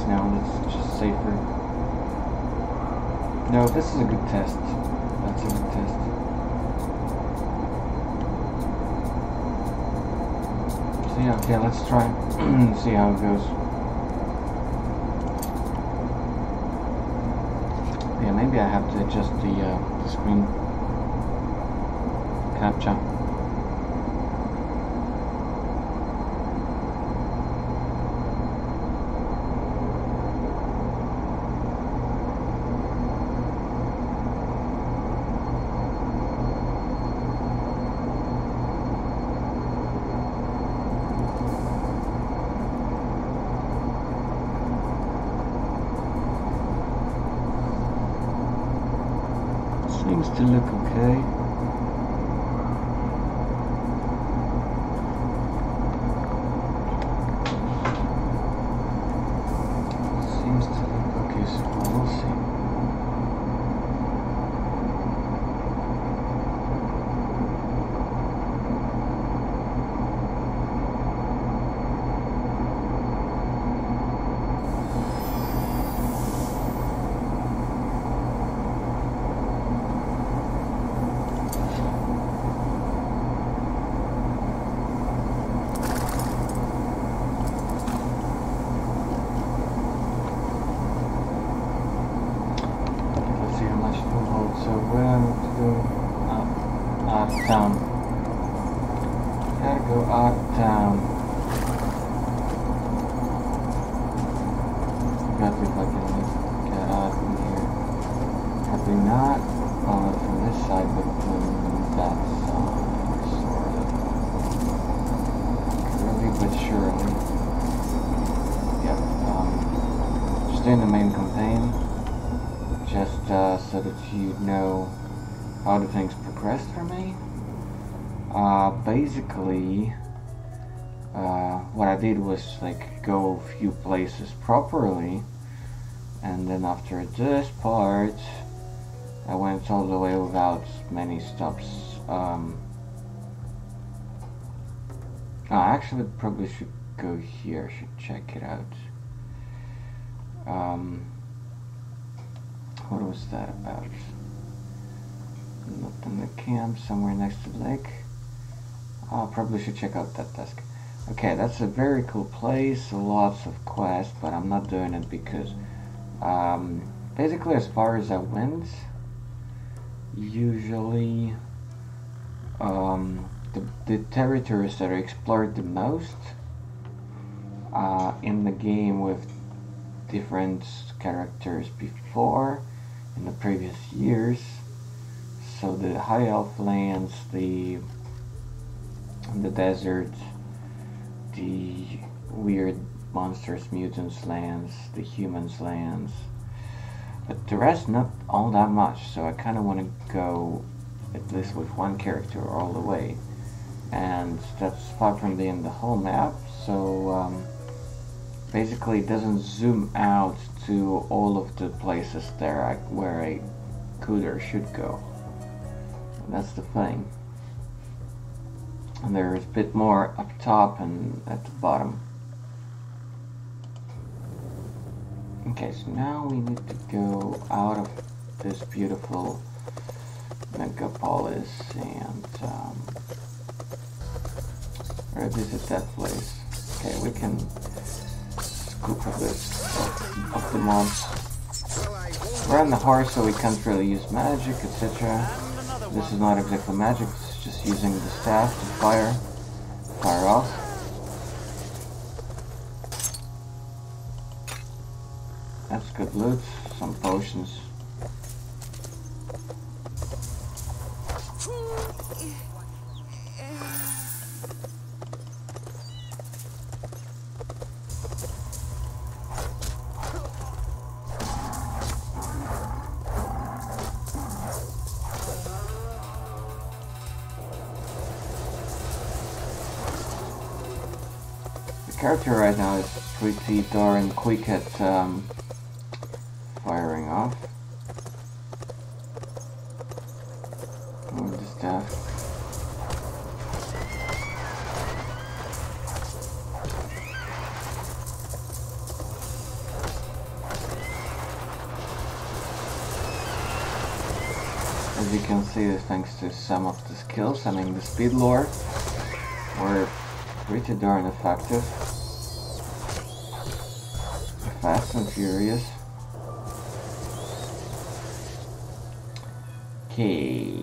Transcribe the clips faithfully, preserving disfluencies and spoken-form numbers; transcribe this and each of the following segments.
now. It's just safer. No, this is a good test. That's a good test. So yeah, okay, let's try and see how it goes. Yeah, maybe I have to adjust the, uh, the screen capture. Seems to look okay. Seems to look okay, so we'll see. So we're going to go out, out of town. Gotta go out of town. Gotta see if I can like, get out from here. Probably not uh, from this side, but from that side, sort of. Slowly but surely. Yep. Um, just doing the main campaign. Just uh, so that you know how the things progressed for me. Uh, basically, uh, what I did was like go a few places properly, and then after this part, I went all the way without many stops. Um, oh, I actually probably should go here. I should check it out. Um, What was that about? Not in the camp, somewhere next to the lake. I probably should check out that desk. Okay, that's a very cool place, lots of quests, but I'm not doing it because um, basically as far as I went, usually um, the, the territories that I explored the most uh, in the game with different characters before in the previous years. So the high elf lands, the the desert, the weird monsters, mutants lands, the humans lands, but the rest not all that much. So I kind of want to go at least with one character all the way, and that's far from being the whole map. So um, basically it doesn't zoom out to all of the places there I, where I could or should go. And that's the thing. And there's a bit more up top and at the bottom. Okay, so now we need to go out of this beautiful megapolis and um, revisit that place. Okay, we can scoop a bit of, of the mobs. We're on the horse, so we can't really use magic, et cetera. This is not exactly magic, it's just using the staff to fire, fire off. That's good loot, some potions. Character right now is pretty darn quick at um, firing off. Move the staff. As you can see, thanks to some of the skills, I mean the speed lore, were pretty darn effective. Fast and furious. Okay.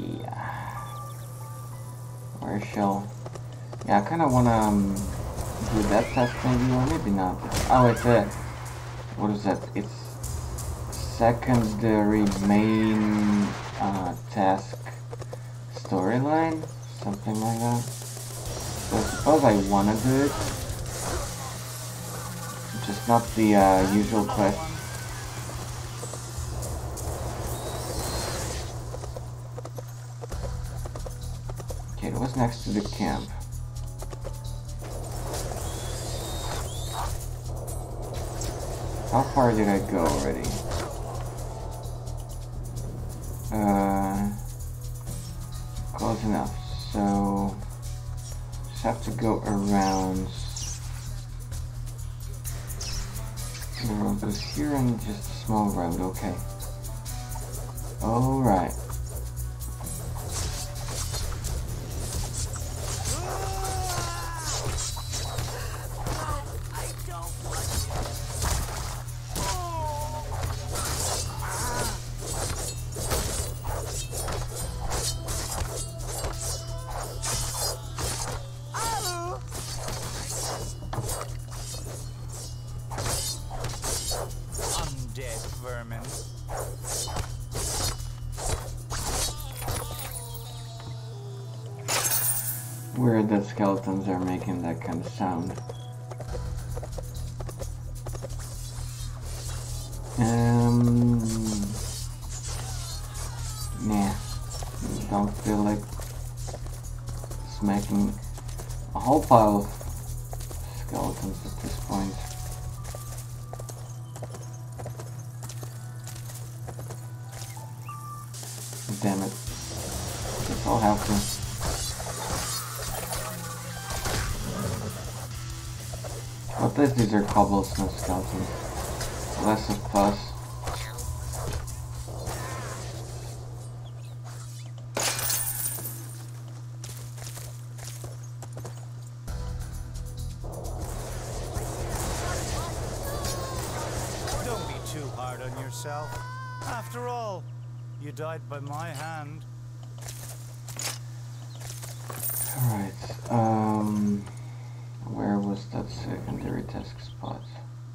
Where shall... Yeah, I kinda wanna um, do that test maybe, or maybe not. Oh, it's a... What is that? It's secondary main uh, task storyline? Something like that. So I suppose I wanna do it. Just not the uh, usual quest. Okay, it was next to the camp. How far did I go already? Uh, close enough. So just have to go around. The road goes here and just a small road. Okay. All right. Weird that skeletons are making that kind of sound. Um, nah, don't feel like smacking a whole pile of skeletons at this point. Damn it. Guess I'll have to. At least these are cobblestone skeletons. Less of fuss. Don't be too hard on yourself. After all, you died by my hand. Alright, um... where was that secondary task spot?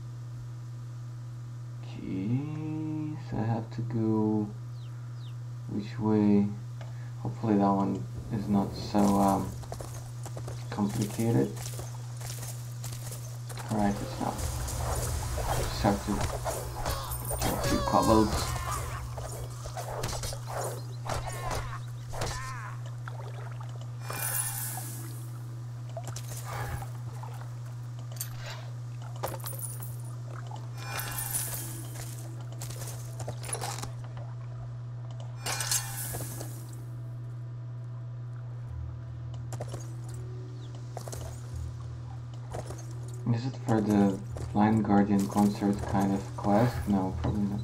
Okay, so I have to go which way? Hopefully that one is not so um, complicated. Alright, it's not. Just have to get a few cobbles. Is it for the Blind Guardian concert kind of quest? No, probably not.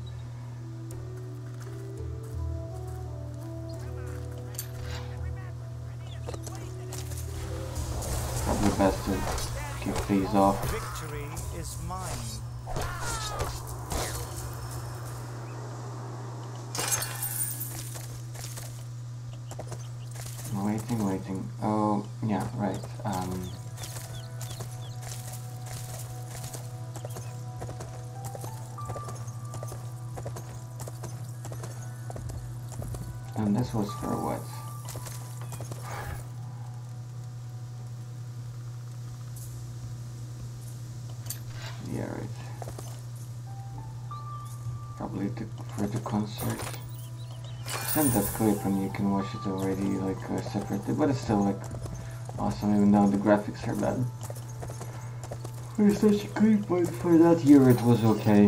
Probably best to kick these off. Victory is mine. Waiting, waiting. Oh, yeah, right. Um... And this was for what? Yeah, right. Probably the, for the concert. Send that clip and you can watch it already, like uh, separately, but it's still like awesome, even though the graphics are bad. For such a clip, but for that year it was okay.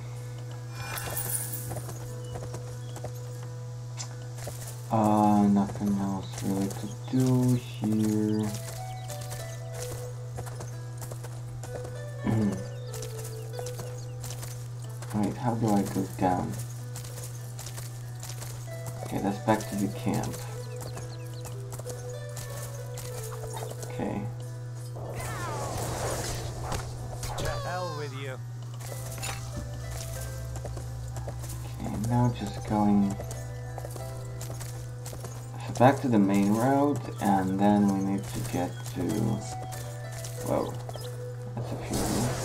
Uh, nothing else really to do here. Wait, how do I go down? Okay, that's back to the camp. Okay. To hell with you. Okay, now just going so back to the main road, and then we need to get to. Whoa, that's a few.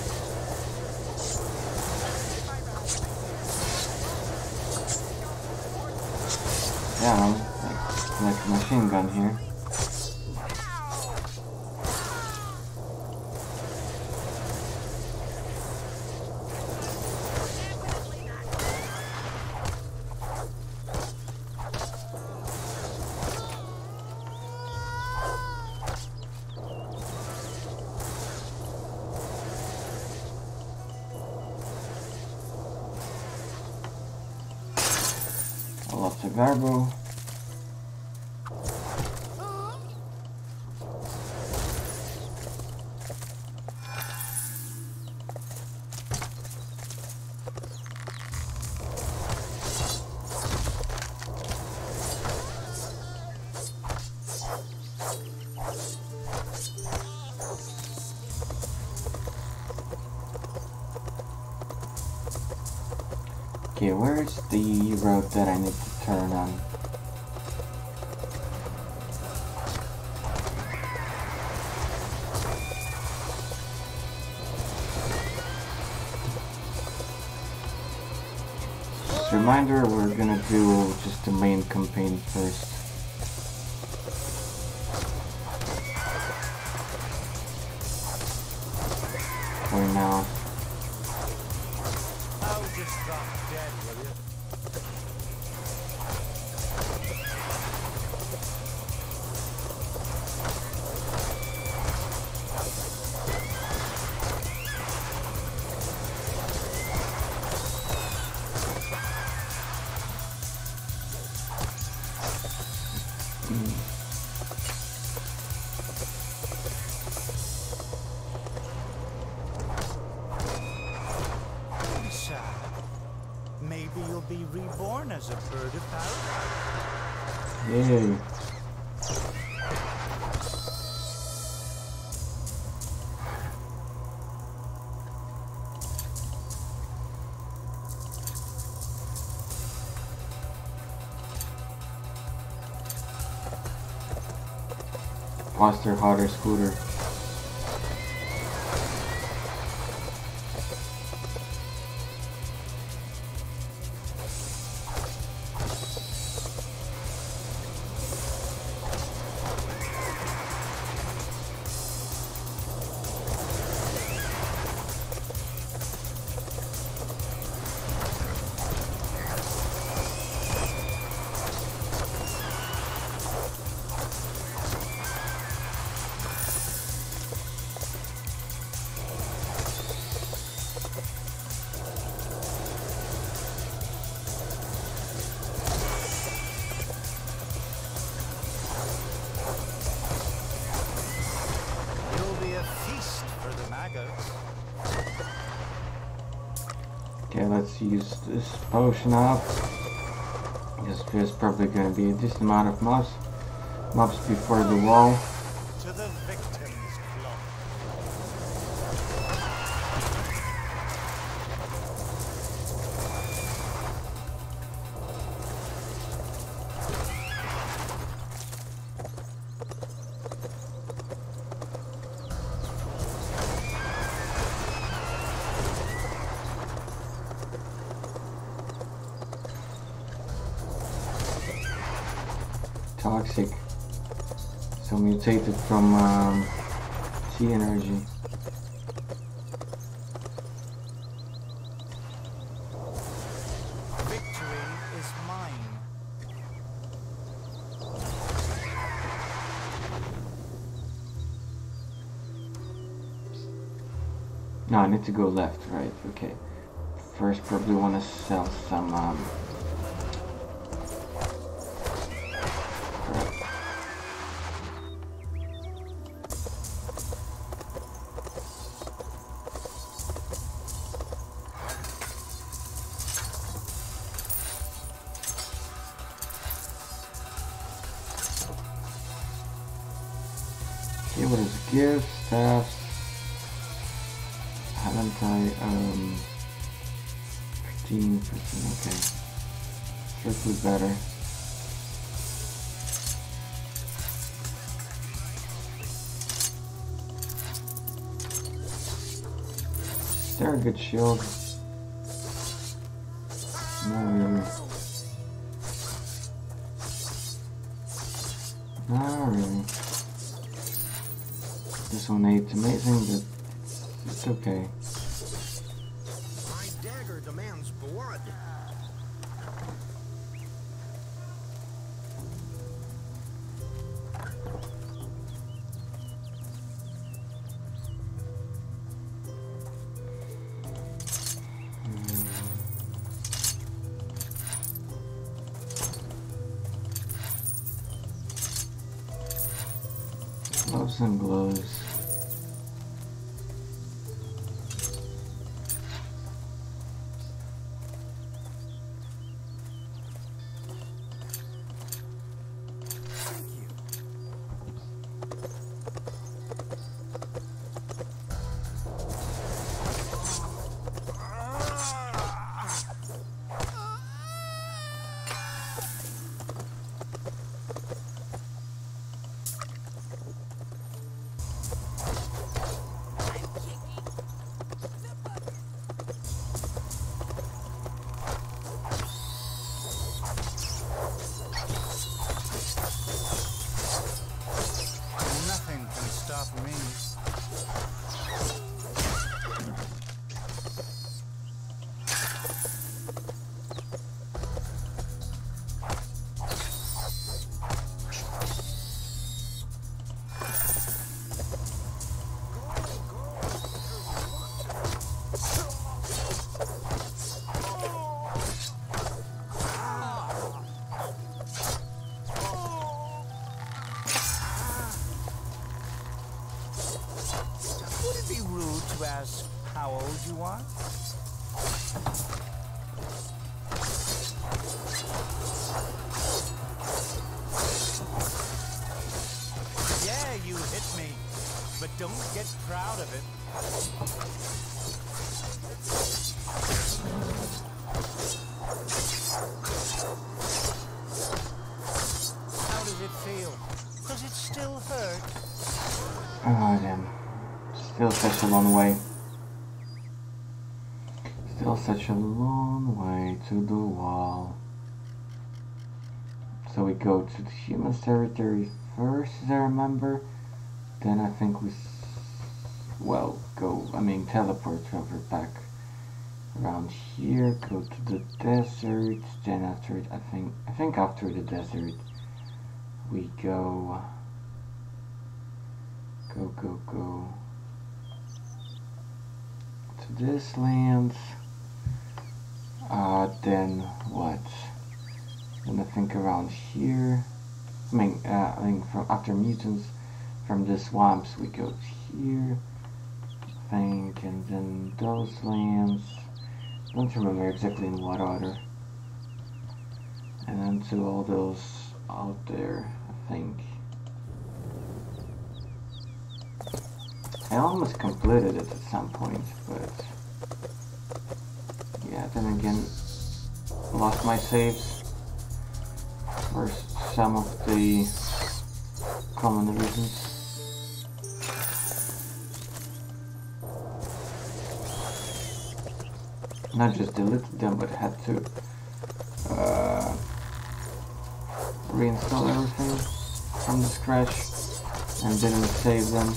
Yeah, like, like a machine gun here. Lots of garbo. Okay, where's the road that I need to turn on? Just a reminder, we're gonna do just the main campaign first. For now. I'll just drop dead, will you? Maybe you'll be reborn as a bird of paradise. Yay. Faster, hotter scooter. Okay, let's use this potion up. Because there's probably going to be a decent amount of mobs, mobs before the wall. To the victim's club. Toxic. So mutated from um, sea energy. Victory is mine. No, I need to go left, right? Okay. First, probably want to sell some. Um, Okay, what is gift, staffs? Haven't I, um, fifteen percent, okay. Strictly better. Is there a good shield? Not really. Not really. This one ain't amazing, but it's okay. My dagger demands blood. Gloves and gloves. Nothing can stop me. Would it be rude to ask how old you are? Yeah, you hit me, but don't get proud of it. How does it feel? Does it still hurt? Oh damn. Still such a long way. Still such a long way to the wall. So we go to the humans territory first, as I remember. Then I think we, s well, go, I mean teleport over back around here, go to the desert, then after it, I think, I think after the desert, we go, go, go, go, to this land, uh, then what, then I think around here, I mean, uh, I think from after mutants, from the swamps we go to here, I think, and then those lands, I don't remember exactly in what order, and then to all those out there, I think. I almost completed it at some point, but yeah, then again, lost my saves for some of the common reasons. Not just deleted them, but had to uh, reinstall everything from the scratch and didn't save them.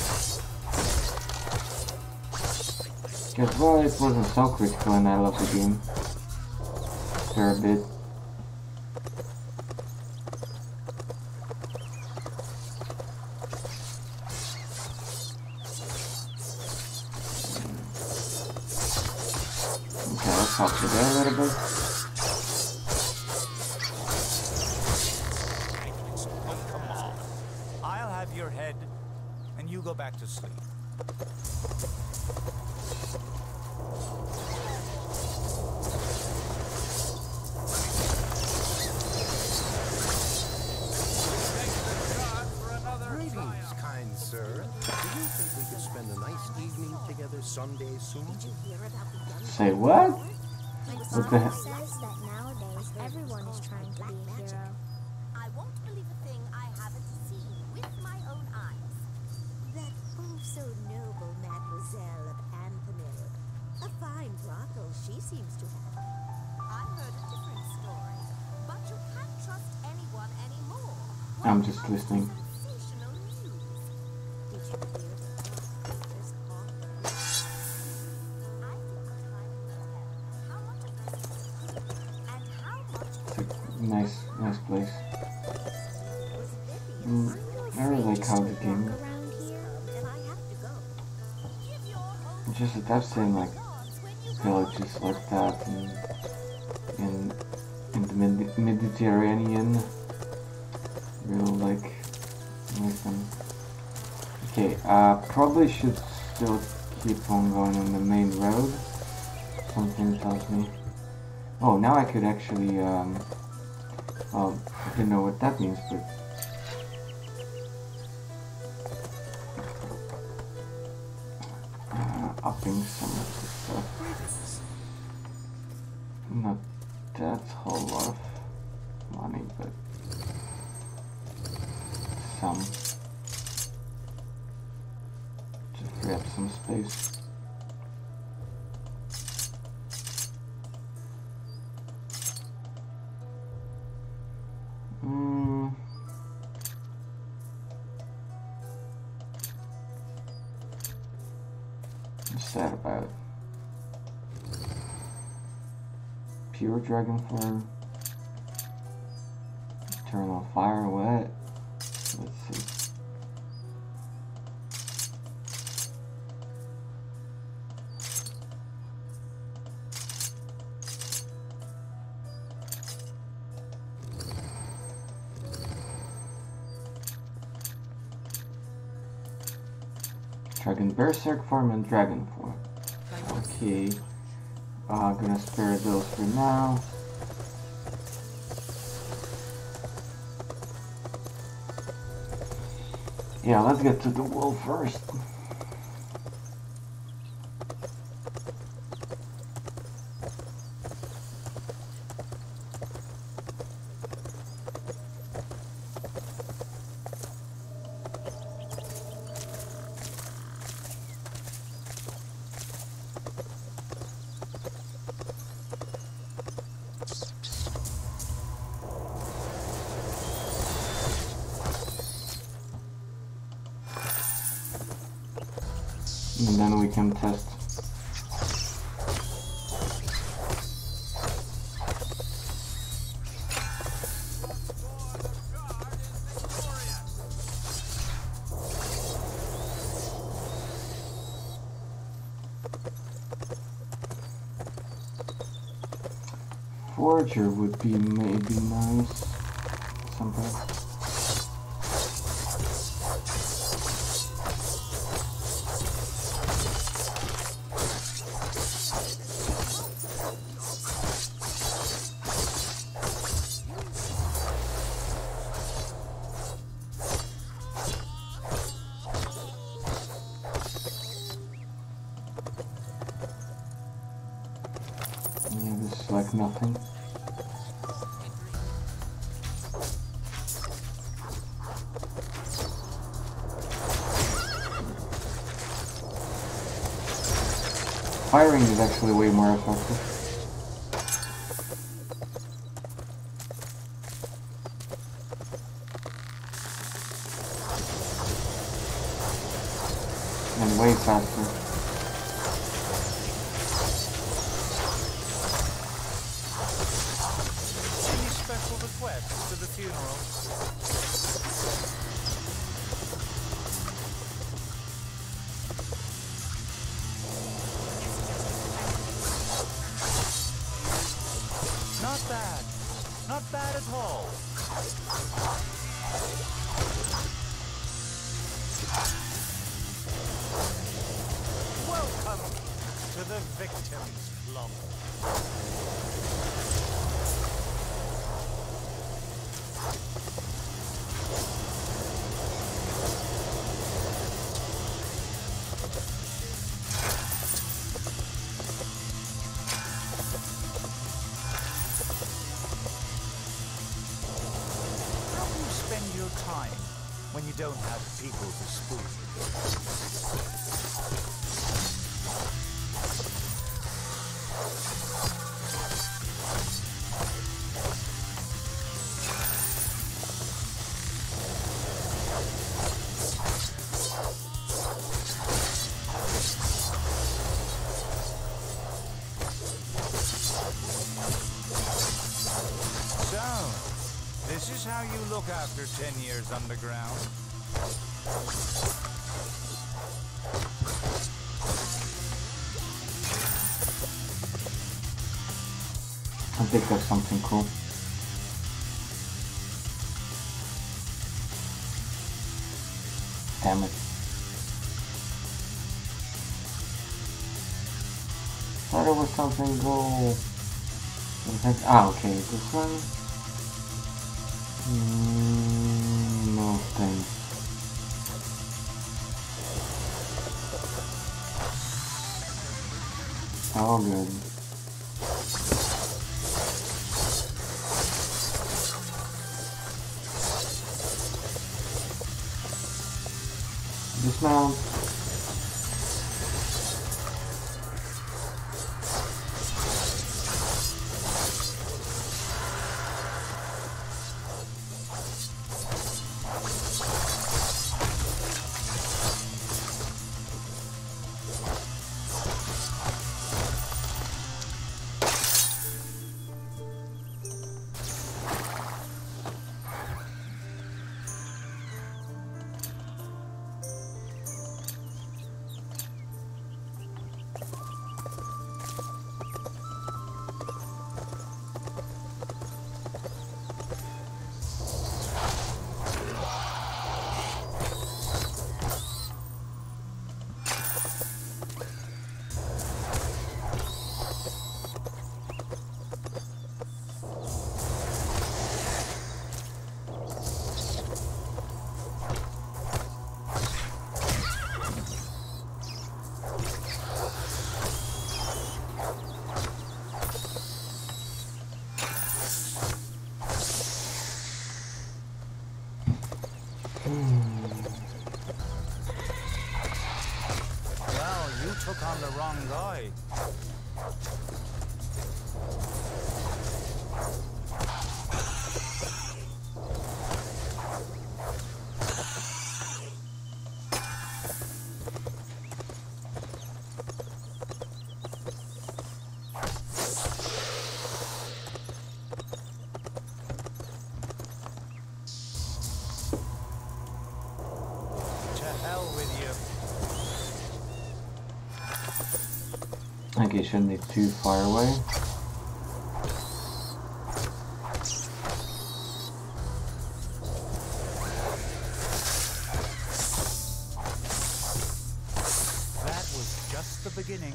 Because, well, it wasn't so critical and I love the game. For a bit. Okay, let's hop to there a little bit. Oh, come on. I'll have your head, and you go back to sleep. Greetings, kind sir. someday soon. Did you hear about the young Say what? My What the father he- says that nowadays everyone is trying to be a hero. I won't believe a thing I haven't seen with my own eyes. That oh so noble Mademoiselle of Amphenil. A fine brothel she seems to have. I heard a different story, but you can't trust anyone anymore. I'm What just kind of listening. Sensational news. Did you hear that the brothers caught the I think time will tell how much of this is true and how much It's a nice, nice place. was Vivian? Mm, Are you I really afraid like how to the walk game. around here? Then I have to go. give your hope It's just that I've seen like gods when you villages like that in in in the Medi- Mediterranean. Really like like them. Okay, uh, probably should still keep on going on the main road. Something tells me. Oh, now I could actually um. Well, I don't know what that means, but. Uh, upping some of the stuff. Not that whole lot of money, but some to free up some space. Mm. What's that about? Pure dragon form. Eternal fire, what? Let's see. Dragon berserk form and dragon form. Okay. Uh, gonna spare those for now. Yeah, let's get to the wall first. And then we can test. Forger would be maybe nice. Something. Yeah, this is like nothing. Firing is actually way more effective. And way faster. Any special requests to the funeral? Not bad. Not bad at all. Welcome to the Victims Club. when you don't have people to spook. This is how you look after ten years underground. I think that's something cool. Damn it. Thought there was something cool. Ah, okay, this one. Mm, no thanks. All good. Dismount. Well, you took on the wrong guy. Okay, shouldn't be too far away. That was just the beginning.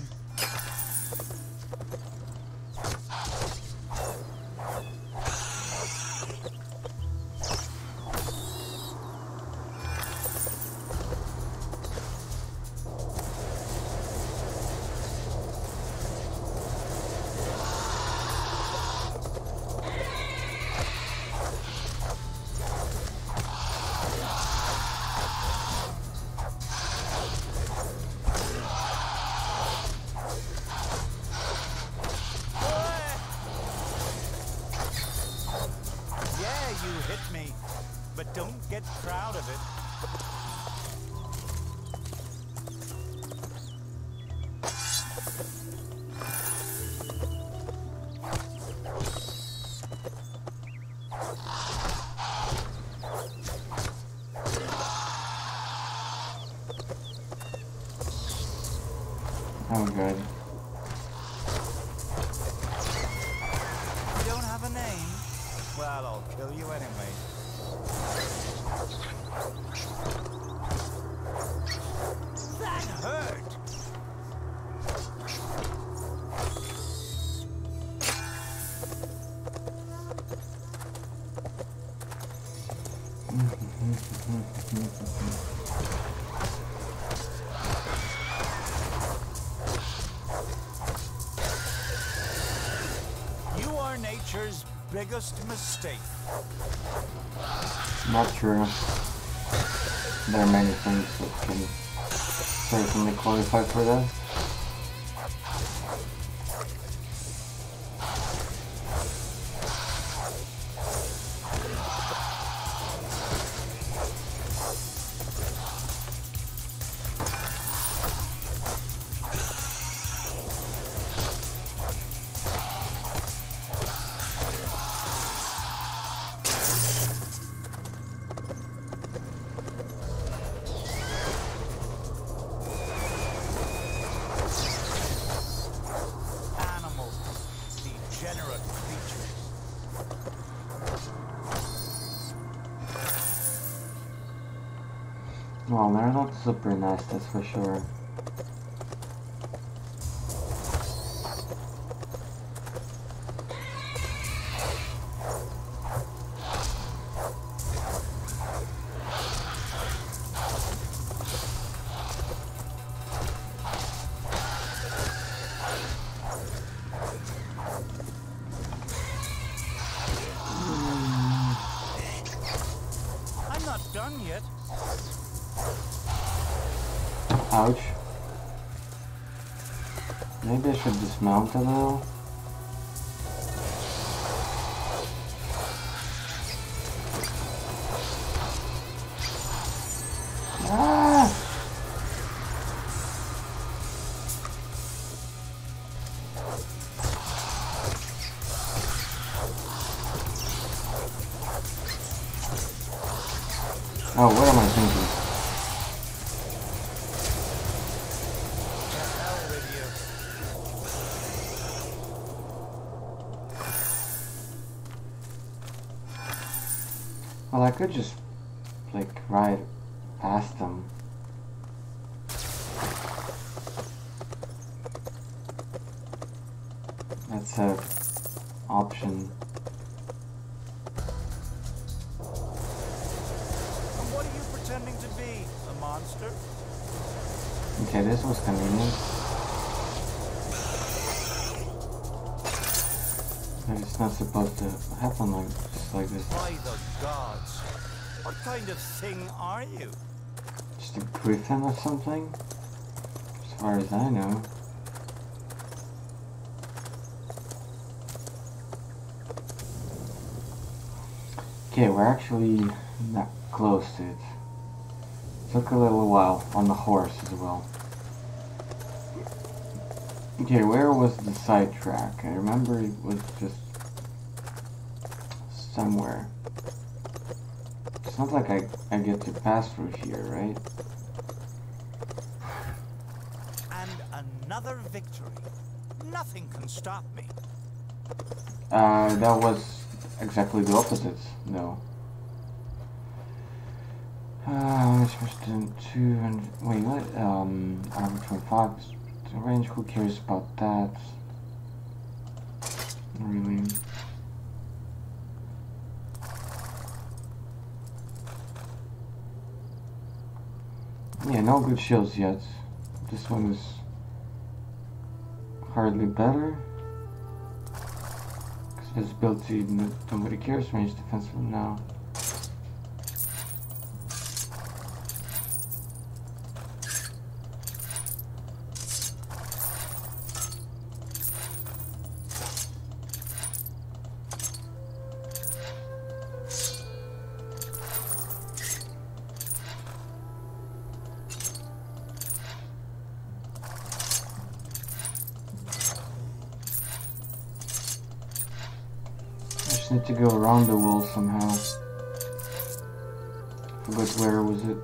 Hit me, but don't get proud of it. Oh, good. You don't have a name? Well, I'll kill you anyway. That hurt! You are nature's biggest mistake. Not true. There are many things that can certainly qualify for that. Well, they're not super nice, that's for sure. I'm not done yet. Ouch. Maybe I should dismount a little. Ah! Oh, what am I thinking? Well, I could just, like, ride past them. That's a option. And what are you pretending to be? A monster? Okay, this was convenient. But it's not supposed to happen like just like this. By the gods. What kind of thing are you? Just a griffin or something? As far as I know. Okay, we're actually not close to it. Took a little while on the horse as well. Okay, where was the side track? I remember it was just somewhere. It's not like I, I get to pass through here, right? And another victory. Nothing can stop me. Uh, that was exactly the opposite, no. Uh, let's switch to two and wait, what? Um, armor twenty-five range. Who cares about that? Really? Yeah, no good shields yet. This one is hardly better. Because visibility, nobody cares. Range defensive now. Need to go around the wall somehow. Forgot where was it.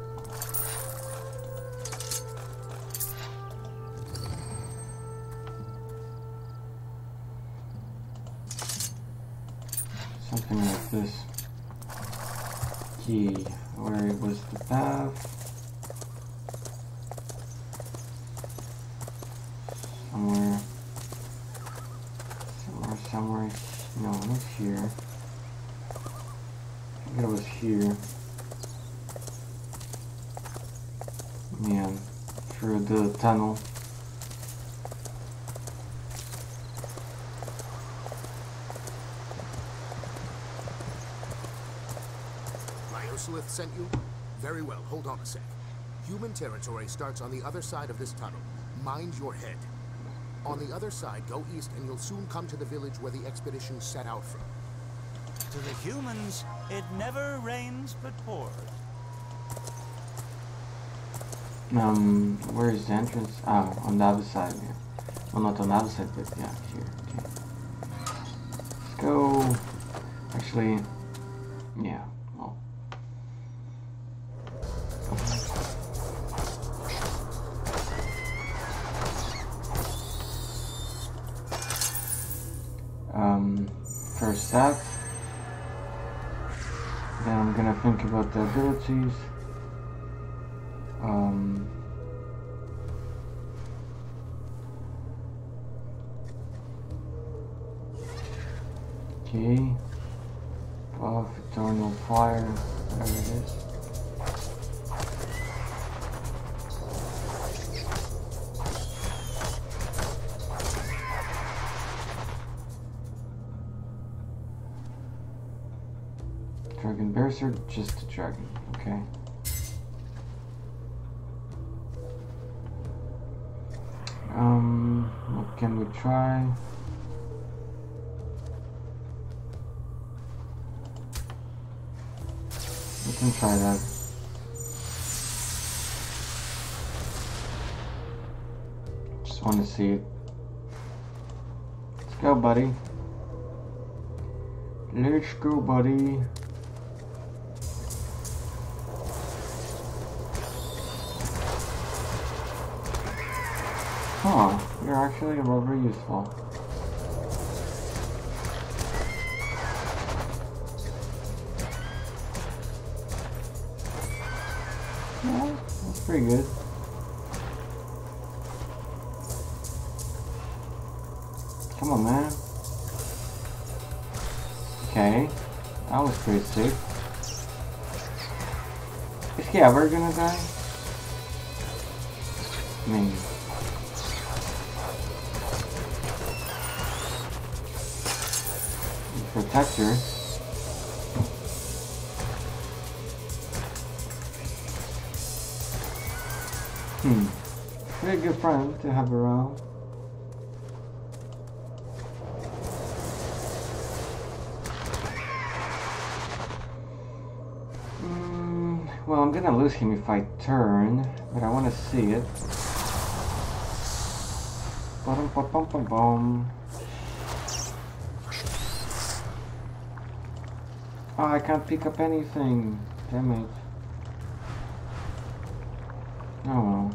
Something like this. Key. Where was the path? Somewhere. Somewhere, somewhere. No, not here. I think it was here. Yeah, through the tunnel. Lyoslith sent you? Very well, hold on a sec. Human territory starts on the other side of this tunnel. Mind your head. On the other side, go east and you'll soon come to the village where the expedition set out from. To the humans, it never rains but pours. Um, where is the entrance? Oh, on the other side, yeah. Well, not on the other side, but yeah, here. Okay. Let's go. Actually, yeah, well. Um, first that. Then I'm gonna think about the abilities. Um, okay. Buff, eternal fire, whatever it is. Dragon Berserk, just a dragon, okay. Um, what can we try? We can try that. Just want to see it. Let's go, buddy. Let's go, buddy. Huh, you're actually rather useful. Yeah, that's pretty good. Come on, man. Okay, that was pretty sick. Is he ever gonna die? I mean... Protector. Hmm. Pretty good friend to have around. Mm, well, I'm gonna lose him if I turn, but I want to see it. Bum bum bum bum bum. Oh, I can't pick up anything. Damn it. Oh well.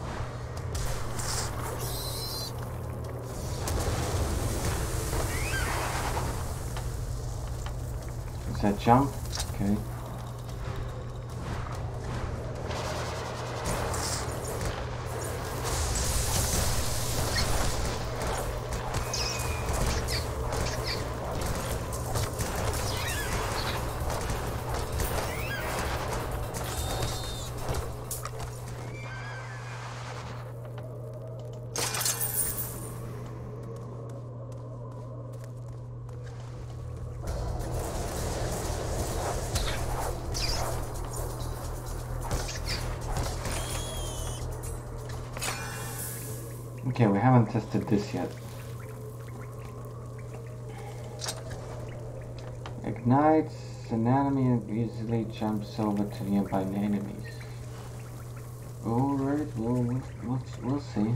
Is that jump? Okay. Okay, we haven't tested this yet. Ignites an enemy and easily jumps over to nearby enemies. Alright, well, we'll, we'll, we'll see.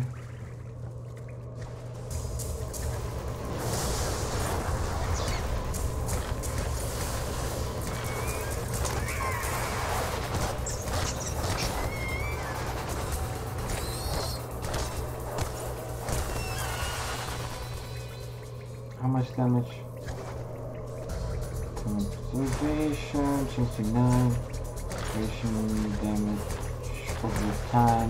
How much damage? Observation, chance to nine. Observation damage over time.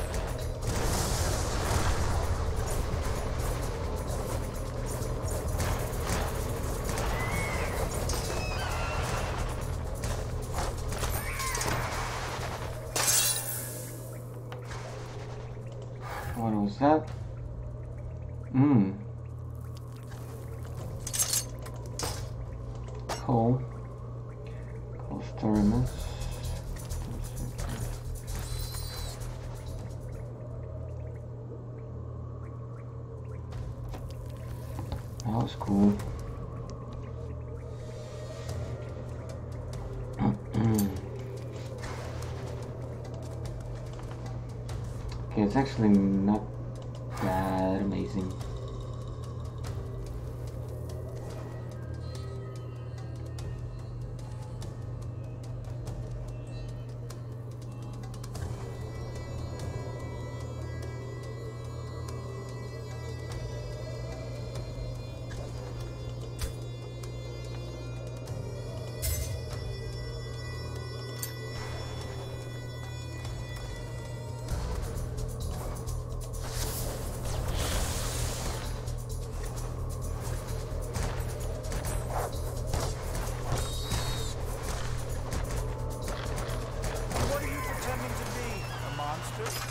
What was that? Mmm. Cool. Cool story miss. cool. Okay, it's actually not that amazing. What are you pretending to be? A monster?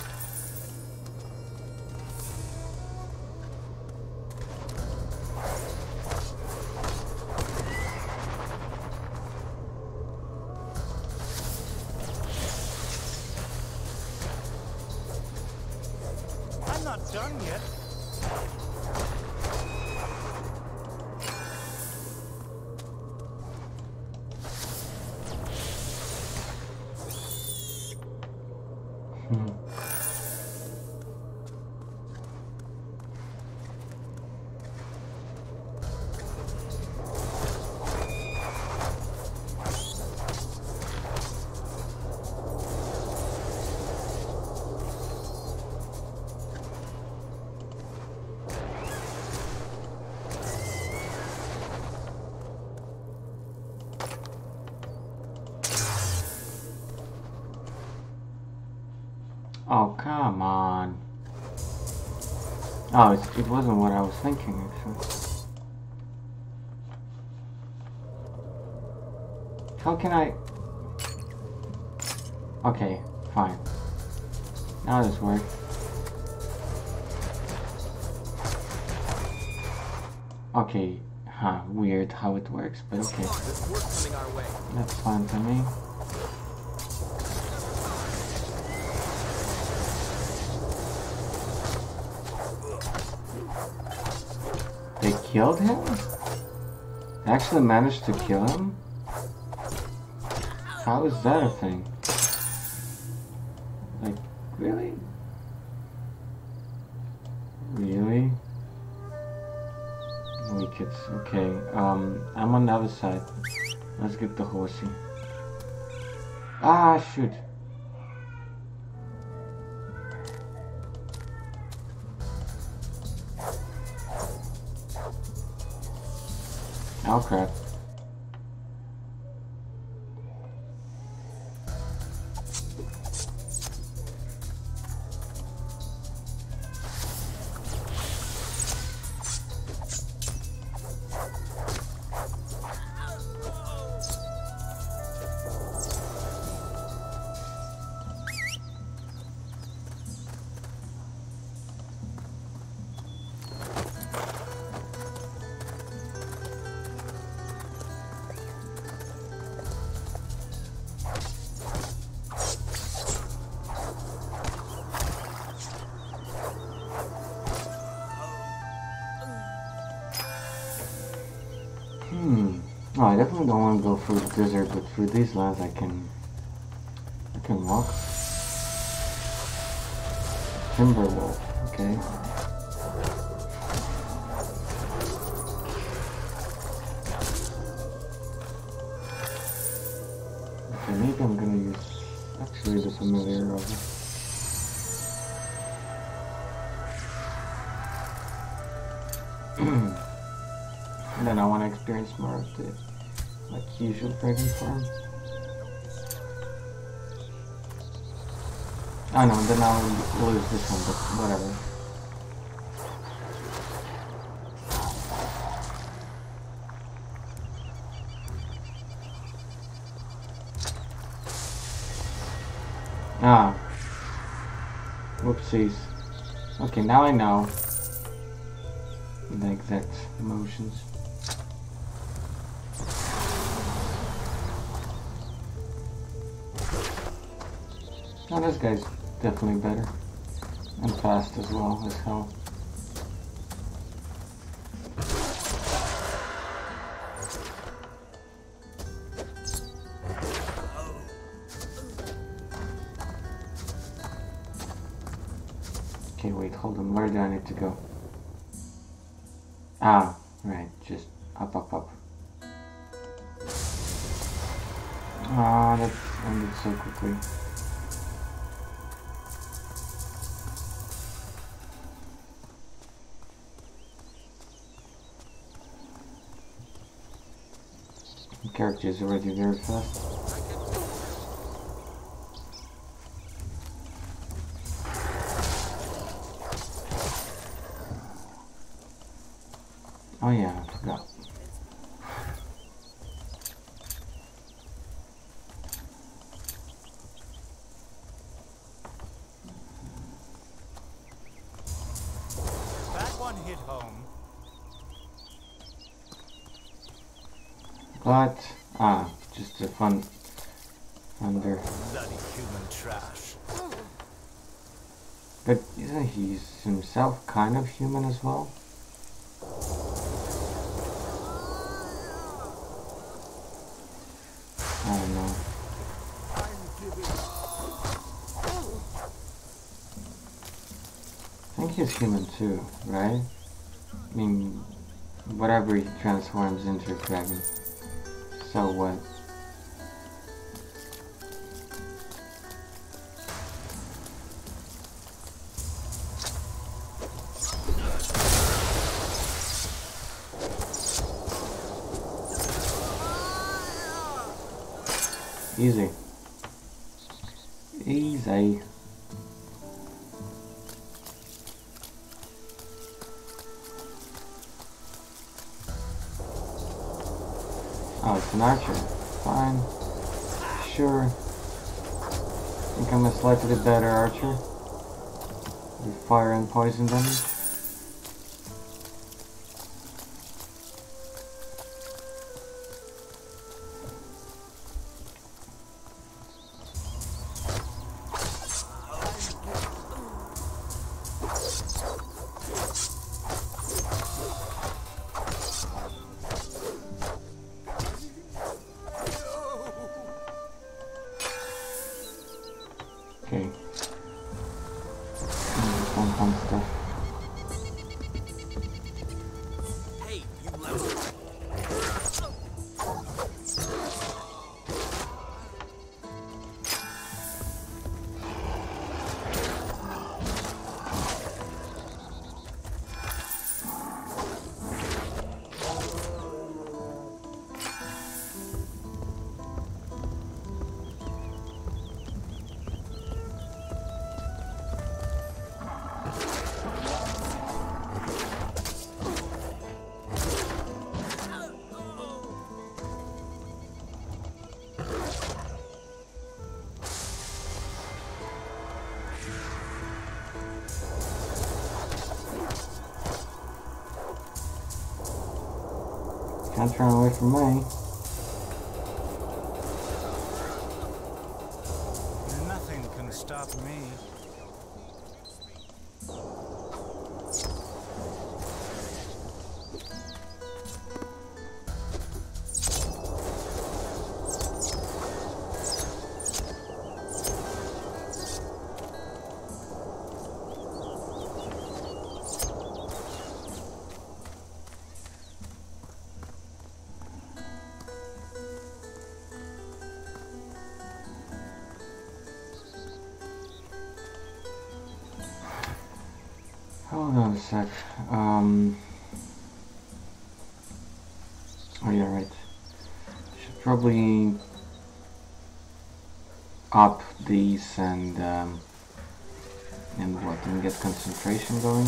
I'm not done yet. Oh, come on. Oh, it's, it wasn't what I was thinking, actually. How can I... Okay, fine. Now this works. Okay, huh, weird how it works, but okay. There's work coming our way. That's fine for me. They killed him? They actually managed to kill him? How is that a thing? Like, really? Really? Wickets, okay. Um, I'm on the other side. Let's get the horsey. Ah, shoot. Oh crap. Hmm. Oh, I definitely don't want to go through the desert, but through these lands I can... I can walk. Timberwolf, okay. Okay, maybe I'm gonna use... Actually, the familiar of it. And then I want to experience more of the like usual dragon farm. Oh no, then I'll lose this one, but whatever. Ah. Whoopsies. Okay, now I know the exact motions. Oh, this guy's definitely better. And fast as well as hell. Okay, wait, hold on. Where do I need to go? Ah, right. Just up, up, up. Ah, that ended so quickly. The character is already very fast. Oh yeah, I forgot. That one hit home. But ah, just a fun thunder. Bloody human trash. But isn't he himself kind of human as well? I don't know. I think he's human too, right? I mean, whatever he transforms into a dragon. So what? Easy. Easy. Oh, it's an archer. Fine. Sure. Think I'm a slightly better archer. With fire and poison damage. Okay. Mm, fun, fun stuff. Hey, you left. Can't run away from me. Nothing can stop me. Hold on a sec. Um. Oh yeah, right. Should probably up these and um, and what and get concentration going.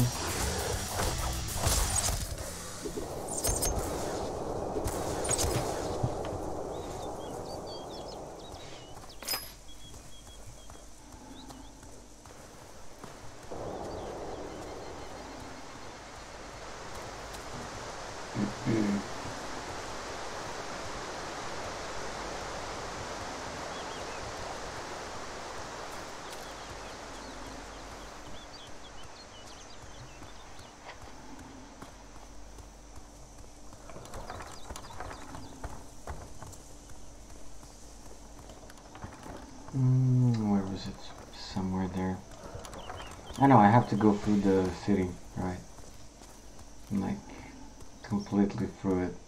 Mm, where was it? Somewhere there. I know I have to go through the city, right? Like completely through it.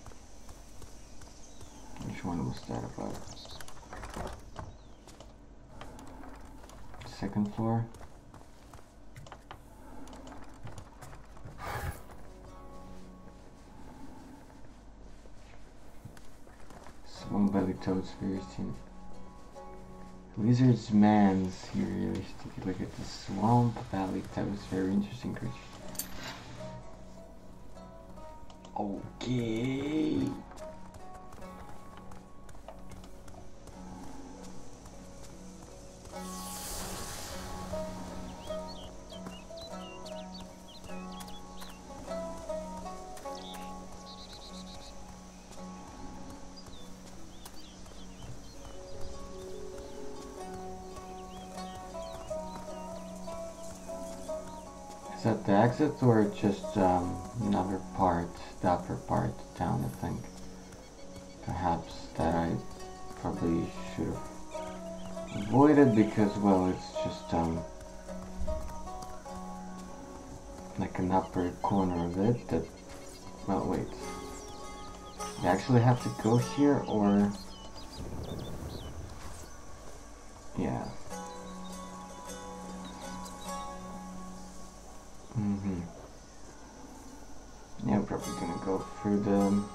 Which one was that about? Second floor. Swamp Belly Toad's very thin. Lizard's Man's here. Really take a look at the Swamp Valley Toad's very interesting creature. Okay. Is that the exit or just um, another part, the upper part down, I think. Perhaps that I probably should have avoided because, well, it's just um, like an upper corner of it that, well, wait. I actually have to go here or, yeah. Mm-hmm. Yeah, I'm probably gonna go through the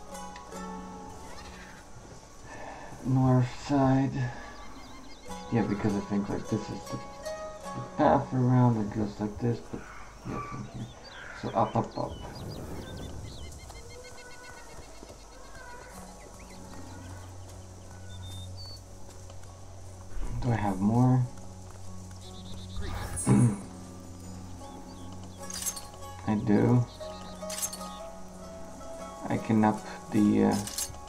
north side. Yeah, because I think like this is the, the path around that goes like this, but yeah, from here. So up, up, up. Do I have more? I do. I can up the uh,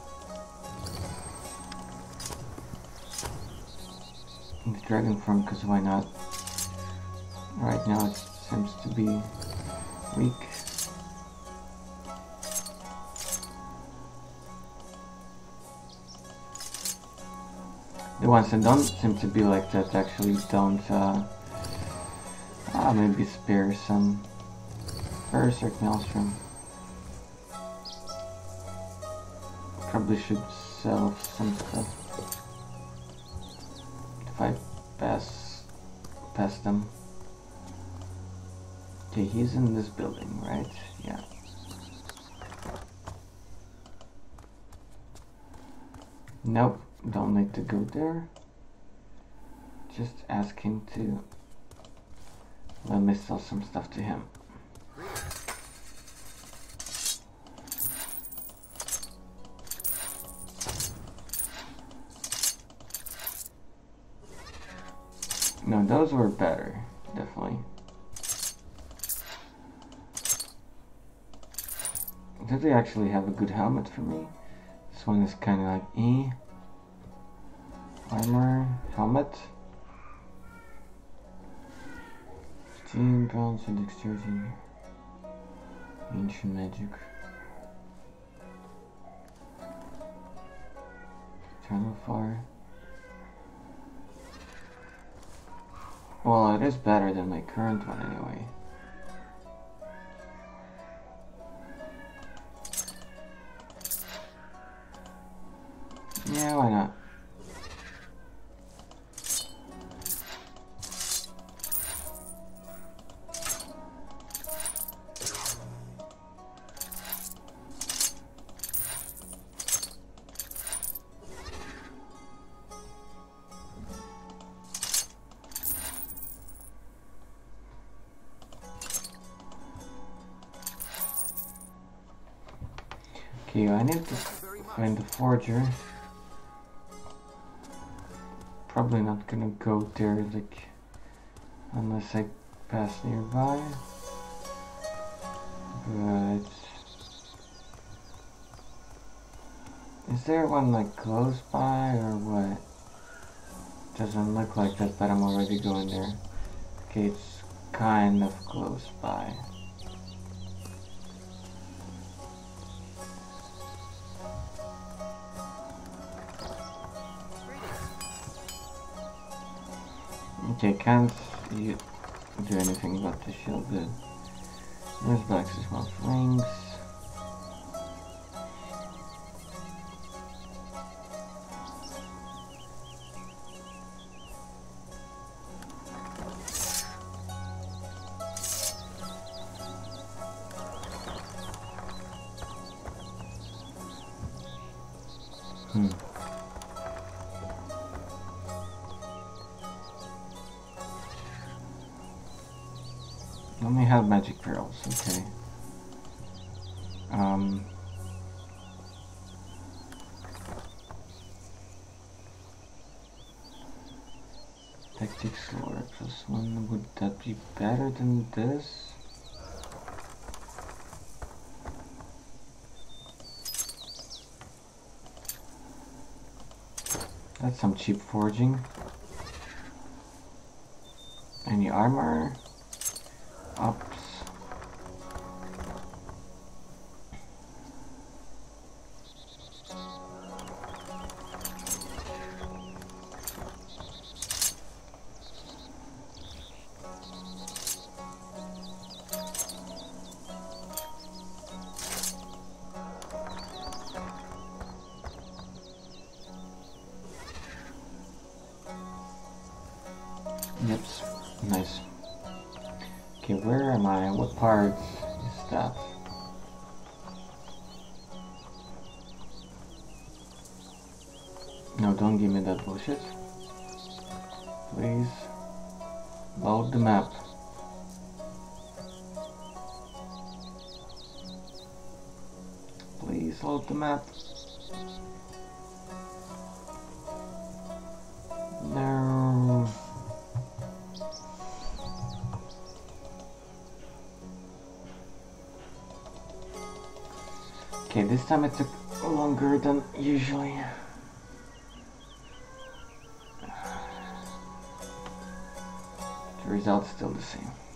the dragon form, because why not? Right now it seems to be weak. The ones that don't seem to be like that actually don't uh, uh, maybe spare some Berserk Maelstrom. Probably should sell some stuff if I pass past them. Okay, he's in this building, right? Yeah. Nope, don't need to go there. Just ask him to let me sell some stuff to him. No, those were better, definitely. Do they actually have a good helmet for me? This one is kind of like E. Armor, helmet. fifteen pounds of dexterity. Ancient magic. Eternal fire. Well, it is better than my current one anyway. Yeah, why not? Okay, I need to find the forger. Probably not gonna go there, like, unless I pass nearby. But is there one like close by or what? Doesn't look like that, but I'm already going there. Okay, it's kind of close by. Okay, can't you do anything but the shield did. There's Black Small Rings. Hmm. Only have magic pearls, okay. Um Tactics lore plus one, would that be better than this? That's some cheap forging. Any armor? Ups. Yep, nice. Okay, where am I? What part is that? No, don't give me that bullshit. Please. Load the map. Please load the map. No. Okay, this time it took longer than usually. The result's still the same.